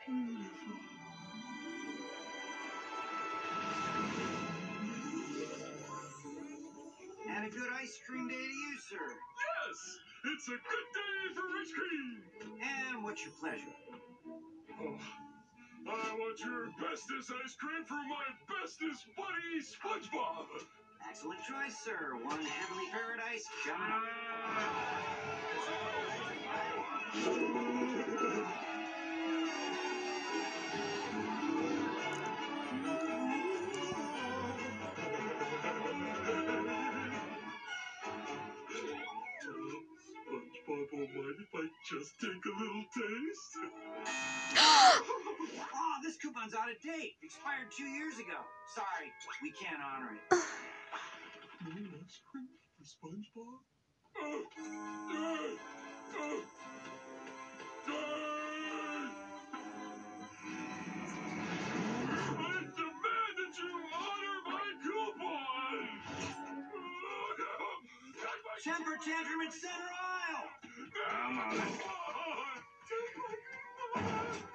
And a good ice cream day to you, sir. Yes! It's a good day for ice cream! And what's your pleasure? Oh, I want your bestest ice cream for my bestest buddy, SpongeBob! Excellent choice, sir. One heavenly paradise coming up. SpongeBob won't mind if I just take a little taste? Oh, this coupon's out of date. Expired 2 years ago. Sorry, we can't honor it. No ice cream for SpongeBob? I demand that you honor my coupon! Temper tantrum in center aisle! Come on.